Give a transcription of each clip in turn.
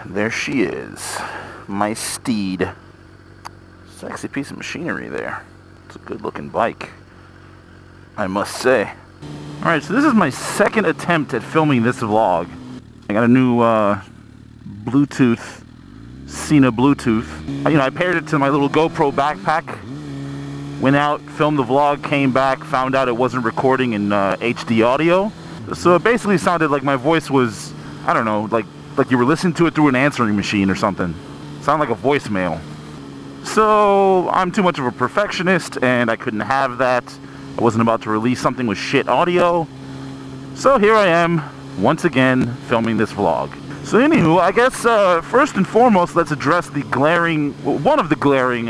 there she is. My steed. Sexy piece of machinery there. It's a good looking bike, I must say. Alright, so this is my second attempt at filming this vlog. I got a new Bluetooth, Cena Bluetooth. I paired it to my little GoPro backpack. Went out, filmed the vlog, came back, found out it wasn't recording in HD audio. So it basically sounded like my voice was, I don't know, like you were listening to it through an answering machine or something. Sounded like a voicemail. So I'm too much of a perfectionist and I couldn't have that. I wasn't about to release something with shit audio. So here I am, once again, filming this vlog. So anywho, I guess first and foremost, let's address the one of the glaring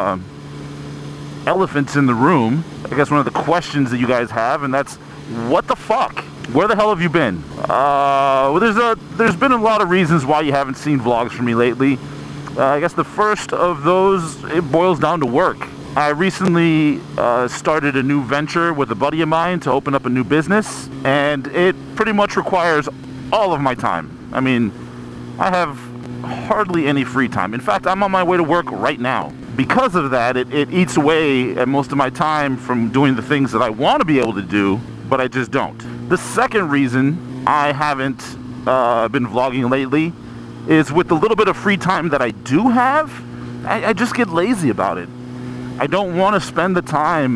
elephants in the room. I guess one of the questions that you guys have, and that's, what the fuck? Where the hell have you been? Well, there's been a lot of reasons why you haven't seen vlogs from me lately. I guess the first of those, it boils down to work. I recently started a new venture with a buddy of mine to open up a new business, and it pretty much requires all of my time. I mean, I have hardly any free time. In fact, I'm on my way to work right now. Because of that, it eats away at most of my time from doing the things that I want to be able to do, but I just don't. The second reason I haven't been vlogging lately is with the little bit of free time that I do have, I just get lazy about it. I don't want to spend the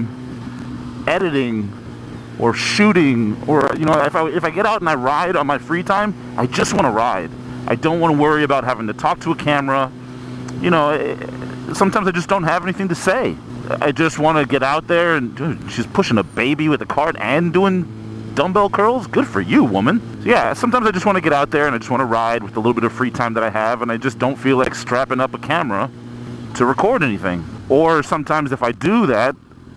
time editing or shooting, or if I get out and I ride on my free time, I just want to ride. I don't want to worry about having to talk to a camera. Sometimes I just don't have anything to say. I just want to get out there and, dude, she's pushing a baby with a cart and doing dumbbell curls. Good for you, woman. So yeah, sometimes I just want to get out there and I just want to ride with the little bit of free time that I have, and I just don't feel like strapping up a camera to record anything. Or sometimes if I do that,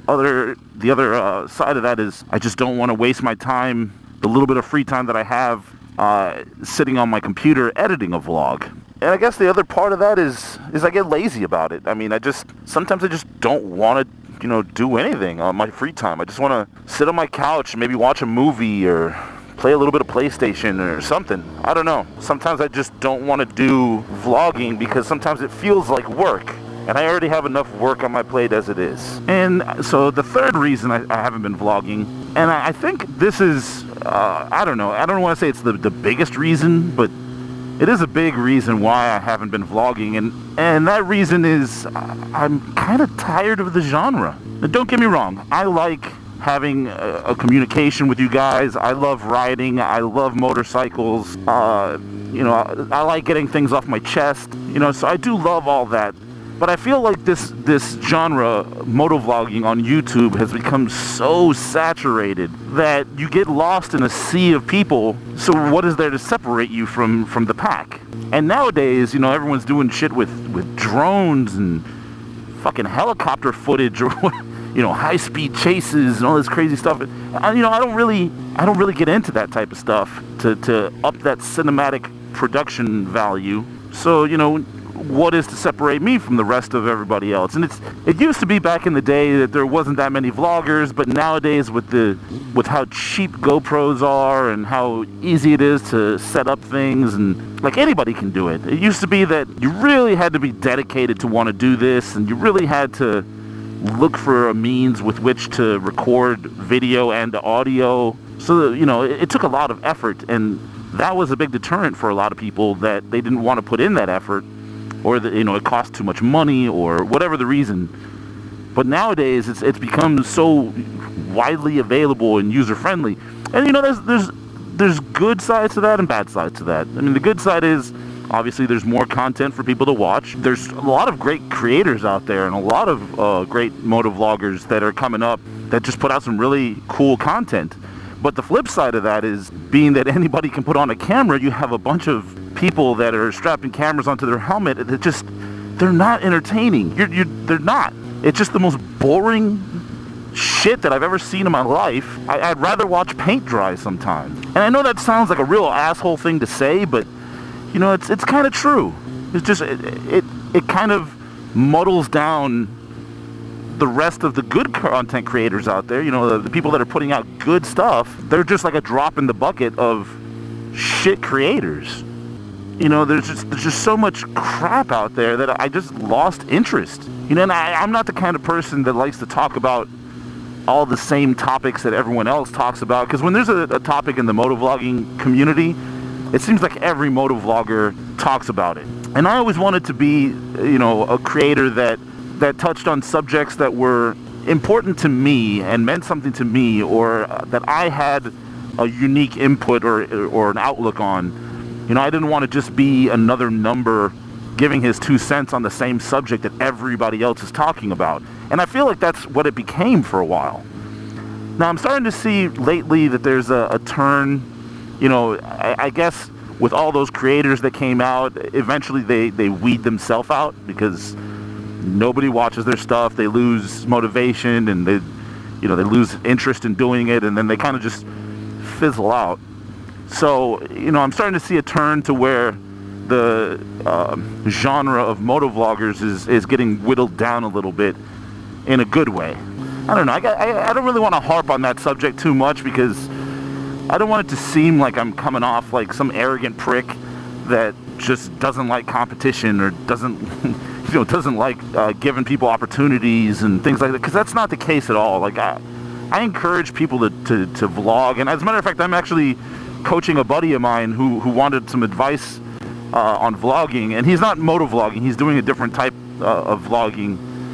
the other side of that is I just don't want to waste my time, the little bit of free time that I have, sitting on my computer editing a vlog. And I guess the other part of that is I get lazy about it. I mean, sometimes I just don't want to, do anything on my free time. I just want to sit on my couch, maybe watch a movie or play a little bit of PlayStation or something. I don't know. Sometimes I just don't want to do vlogging because sometimes it feels like work. And I already have enough work on my plate as it is. And so the third reason I haven't been vlogging, and I think this is, I don't know. I don't want to say it's the biggest reason, but it is a big reason why I haven't been vlogging, and that reason is I'm kind of tired of the genre. Now, don't get me wrong, I like having a communication with you guys. I love riding, I love motorcycles, I like getting things off my chest, so I do love all that. But I feel like this genre, motovlogging on YouTube, has become so saturated that you get lost in a sea of people. So what is there to separate you from the pack? And nowadays, everyone's doing shit with drones and fucking helicopter footage, or high-speed chases and all this crazy stuff. I don't really get into that type of stuff to up that cinematic production value. So what is to separate me from the rest of everybody else? And it used to be back in the day that there wasn't that many vloggers, but nowadays with how cheap GoPros are and how easy it is to set up things, and like anybody can do it. It used to be that you really had to be dedicated to want to do this, and you really had to look for a means with which to record video and audio. So it took a lot of effort, and that was a big deterrent for a lot of people, that they didn't want to put in that effort, or that it cost too much money, or whatever the reason. But nowadays it's become so widely available and user friendly, and there's good sides to that and bad sides to that. I mean, the good side is obviously there's more content for people to watch. There's a lot of great creators out there, and a lot of great motovloggers that are coming up that just put out some really cool content. But the flip side of that is, being that anybody can put on a camera, you have a bunch of people that are strapping cameras onto their helmet that they're not entertaining. They're not. It's just the most boring shit that I've ever seen in my life. I'd rather watch paint dry sometimes. And I know that sounds like a real asshole thing to say, but it's kind of true. It's just it kind of muddles down the rest of the good content creators out there. The people that are putting out good stuff, they're just like a drop in the bucket of shit creators. you know, there's just so much crap out there that I just lost interest. You know, and I'm not the kind of person that likes to talk about all the same topics that everyone else talks about, because when there's a topic in the motovlogging community, it seems like every motovlogger talks about it. And I always wanted to be, you know, a creator that touched on subjects that were important to me and meant something to me, or that I had a unique input or an outlook on. You know, I didn't want to just be another number giving his 2 cents on the same subject that everybody else is talking about. And I feel like that's what it became for a while. Now I'm starting to see lately that there's a turn, you know, I guess with all those creators that came out, eventually they weed themselves out because nobody watches their stuff. They lose motivation and they lose interest in doing it, and then they kind of just fizzle out. So, you know, I'm starting to see a turn to where the genre of motovloggers is getting whittled down a little bit in a good way. I don't know. I don't really want to harp on that subject too much because I don't want it to seem like I'm coming off like some arrogant prick that just doesn't like competition or doesn't, you know, doesn't like giving people opportunities and things like that, because that's not the case at all. Like I encourage people to vlog, and as a matter of fact, I'm actually coaching a buddy of mine who wanted some advice on vlogging, and he's not motovlogging, he's doing a different type of vlogging,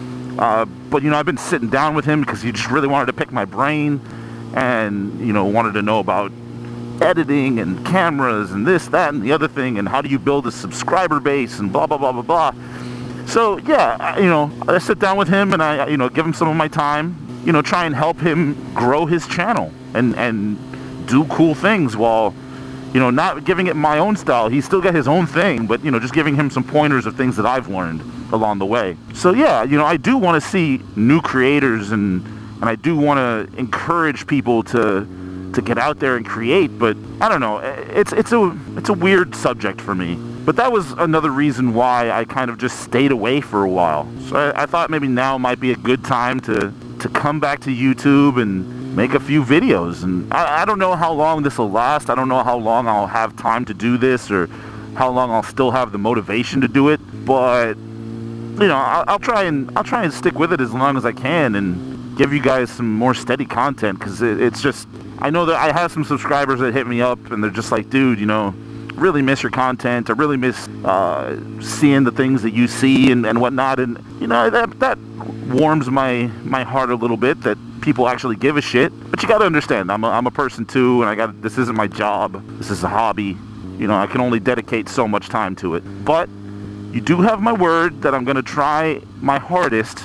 but you know, I've been sitting down with him because he just really wanted to pick my brain and, you know, wanted to know about editing and cameras and this, that, and the other thing, and how do you build a subscriber base and blah blah blah blah blah. So yeah, you know, I sit down with him and I, you know, give him some of my time, you know, try and help him grow his channel and do cool things while, you know, not giving it my own style. He's still got his own thing, but, you know, just giving him some pointers of things that I've learned along the way. So yeah, you know, I do want to see new creators, and I do want to encourage people to get out there and create, but I don't know, it's a weird subject for me. But that was another reason why I kind of just stayed away for a while. So I thought maybe now might be a good time to come back to YouTube and make a few videos. And I don't know how long this will last. I don't know how long I'll have time to do this, or how long I'll still have the motivation to do it. But you know, I'll try and stick with it as long as I can and give you guys some more steady content, because it's just, I know that I have some subscribers that hit me up and they're just like, dude, you know, really miss your content. I really miss seeing the things that you see and whatnot. And you know, that warms my heart a little bit that people actually give a shit. But you got to understand, I'm a person too, and this isn't my job. This is a hobby. You know, I can only dedicate so much time to it. But you do have my word that I'm going to try my hardest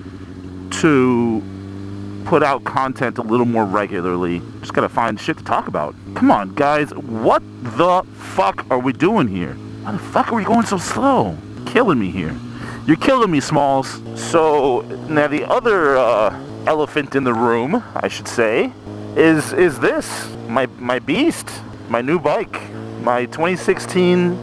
to put out content a little more regularly. Just gotta find shit to talk about. Come on, guys, what the fuck are we doing here? Why the fuck are we going so slow? Killing me here. You're killing me, Smalls. So now the other elephant in the room, I should say, is this my beast, my new bike, my 2016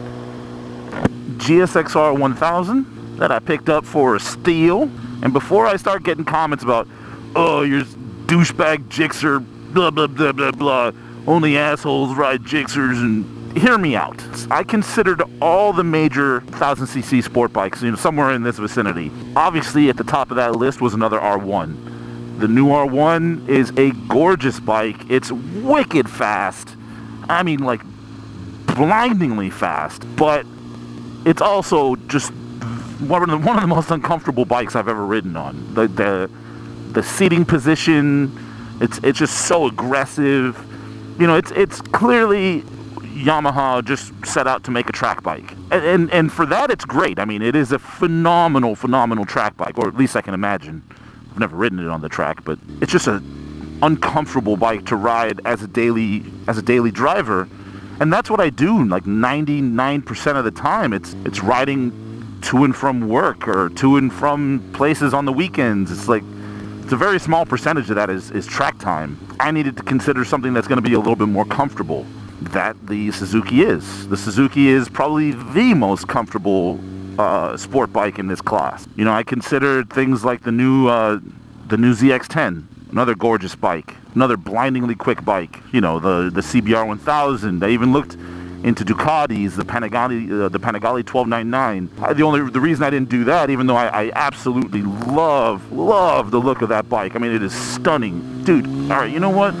GSXR 1000 that I picked up for a steal. And before I start getting comments about, oh, you're douchebag Gixxer, blah, blah, blah, blah, blah, only assholes ride Gixxers, and hear me out. I considered all the major 1000cc sport bikes, you know, somewhere in this vicinity. Obviously, at the top of that list was another R1. The new R1 is a gorgeous bike. It's wicked fast. I mean, like, blindingly fast. But it's also just one of the most uncomfortable bikes I've ever ridden on. The seating position, it's just so aggressive. You know, it's clearly Yamaha just set out to make a track bike, and for that it's great. I mean, it is a phenomenal track bike, or at least I can imagine. I've never ridden it on the track, but it's just an uncomfortable bike to ride as a daily driver, and that's what I do. Like 99% of the time, it's riding to and from work or to and from places on the weekends. It's like, it's a very small percentage of that is track time. I needed to consider something that's going to be a little bit more comfortable. That the Suzuki is. The Suzuki is probably the most comfortable sport bike in this class. You know, I considered things like the new ZX-10, another gorgeous bike, another blindingly quick bike. You know, the CBR 1000. I even looked into Ducatis, the Panigale 1299. The reason I didn't do that, even though I absolutely love the look of that bike. I mean, it is stunning. Dude, alright, you know what?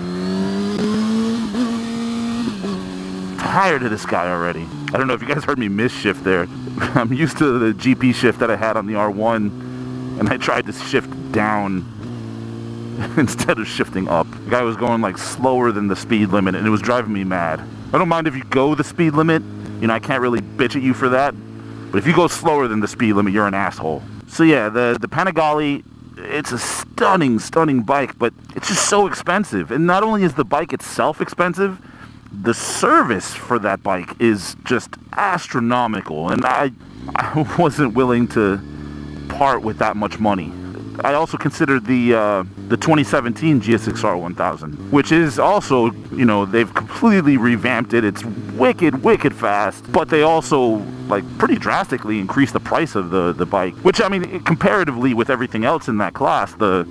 Tired of this guy already. I don't know if you guys heard me miss shift there. I'm used to the GP shift that I had on the R1, and I tried to shift down instead of shifting up. The guy was going like slower than the speed limit, and it was driving me mad. I don't mind if you go the speed limit, you know, I can't really bitch at you for that, but if you go slower than the speed limit, you're an asshole. So yeah, the Panigale, it's a stunning bike, but it's just so expensive. And not only is the bike itself expensive, the service for that bike is just astronomical, and I wasn't willing to part with that much money. I also considered the 2017 GSX-R 1000, which is also, you know, they've completely revamped it. It's wicked fast, but they also like pretty drastically increased the price of the bike, which, I mean, comparatively with everything else in that class, the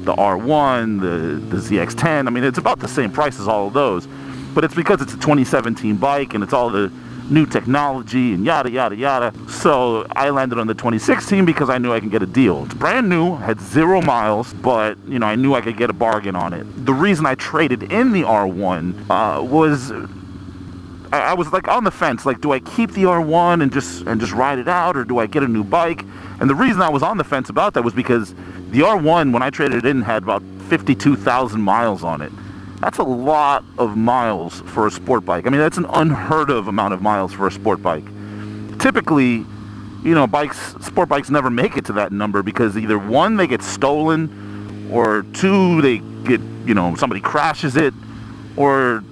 R1, the ZX-10, I mean, it's about the same price as all of those. But it's because it's a 2017 bike and it's all the new technology and yada yada. So I landed on the 2016 because I knew I could get a deal. It's brand new, had 0 miles, but you know, I knew I could get a bargain on it. The reason I traded in the R1 was I was like on the fence, like, do I keep the R1 and just ride it out, or do I get a new bike? And the reason I was on the fence about that was because the R1, when I traded it in, had about 52,000 miles on it. That's a lot of miles for a sport bike. I mean, that's an unheard of amount of miles for a sport bike. Typically, you know, sport bikes never make it to that number because either 1, they get stolen, or 2, they get, you know, somebody crashes it, or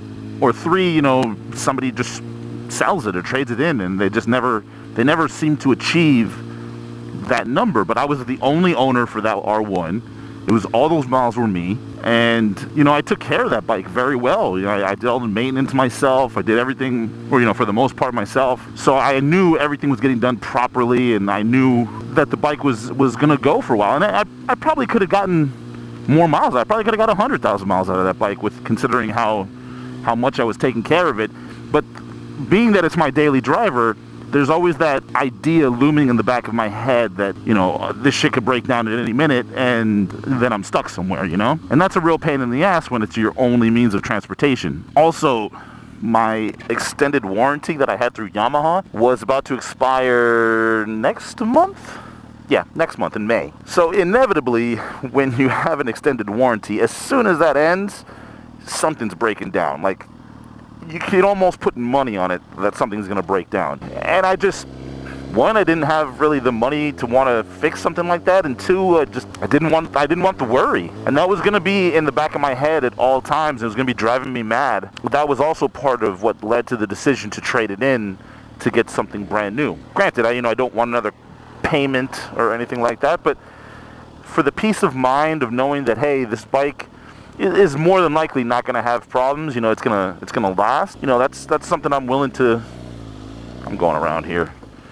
3, you know, somebody just sells it or trades it in, and they never seem to achieve that number. But I was the only owner for that R1. It was, all those miles were me, and you know, I took care of that bike very well. You know, I did all the maintenance myself. I did everything, or you know, for the most part myself. So I knew everything was getting done properly, and I knew that the bike was gonna go for a while. And I probably could have gotten more miles. I probably could have got 100,000 miles out of that bike, with considering how much I was taking care of it. But being that it's my daily driver, there's always that idea looming in the back of my head that, you know, this shit could break down at any minute and then I'm stuck somewhere, you know? And that's a real pain in the ass when it's your only means of transportation. Also, my extended warranty that I had through Yamaha was about to expire next month? Yeah, next month in May. So inevitably, when you have an extended warranty, as soon as that ends, something's breaking down. Like, you can almost put money on it that something's gonna break down. And I just, 1, I didn't have really the money to want to fix something like that, and 2, I didn't want the worry. And that was gonna be in the back of my head at all times. It was gonna be driving me mad. But that was also part of what led to the decision to trade it in to get something brand new. Granted, I don't want another payment or anything like that, but for the peace of mind of knowing that, hey, this bike is more than likely not going to have problems, you know, it's gonna last, you know, that's something I'm willing to. I'm going around here.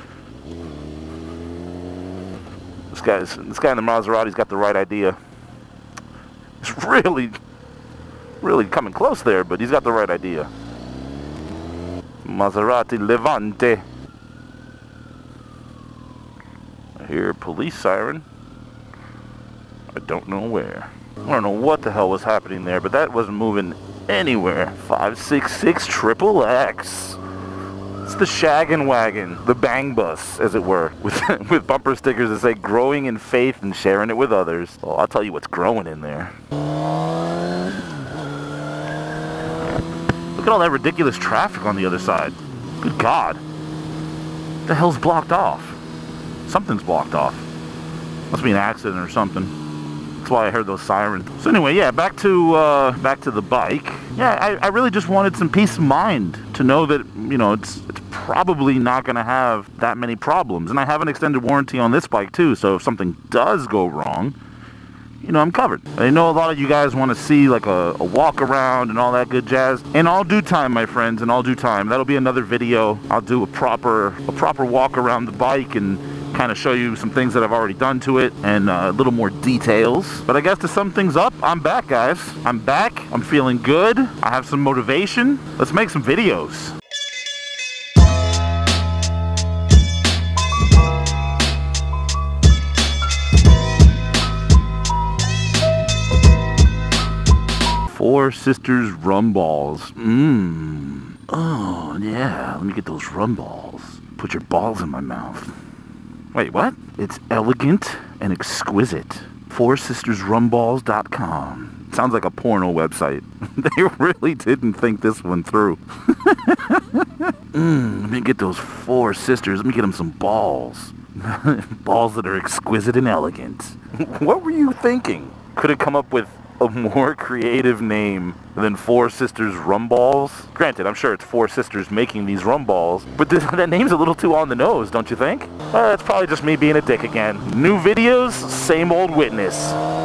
This guy in the Maserati's got the right idea. It's really coming close there, but he's got the right idea. Maserati Levante. I hear a police siren. I don't know where. I don't know what the hell was happening there, but that wasn't moving anywhere. 566 XXX. It's the shaggin' wagon, the bang bus, as it were, with bumper stickers that say "growing in faith and sharing it with others." Oh, I'll tell you what's growing in there. Look at all that ridiculous traffic on the other side. Good God. What the hell's blocked off? Something's blocked off. Must be an accident or something. That's why I heard those sirens. So anyway, yeah, back to the bike. Yeah, I really just wanted some peace of mind to know that, you know, it's probably not going to have that many problems. And I have an extended warranty on this bike too, so if something does go wrong, you know, I'm covered. I know a lot of you guys want to see like a walk around and all that good jazz. In all due time, my friends, in all due time. That'll be another video. I'll do a proper walk around the bike and kind of show you some things that I've already done to it and a little more details. But I guess to sum things up, I'm back, guys. I'm back. I'm feeling good. I have some motivation. Let's make some videos. Four Sisters rum balls. Mmm. Oh, yeah. Let me get those rum balls. Put your balls in my mouth. Wait, what? It's elegant and exquisite. FourSistersRumballs.com. Sounds like a porno website. They really didn't think this one through. Let me get those four sisters. Let me get them some balls. Balls that are exquisite and elegant. What were you thinking? Could have come up with a more creative name than Four Sisters Rum Balls? Granted, I'm sure it's four sisters making these rum balls, but that name's a little too on the nose, don't you think? It's probably just me being a dick again. New videos, same old witness.